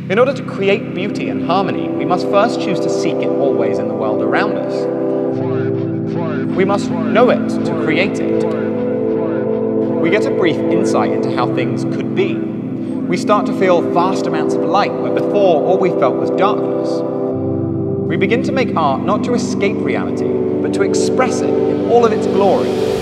In order to create beauty and harmony, we must first choose to seek it always in the world around us. We must know it to create it. We get a brief insight into how things could be. We start to feel vast amounts of light where before all we felt was darkness. We begin to make art not to escape reality, but to express it in all of its glory.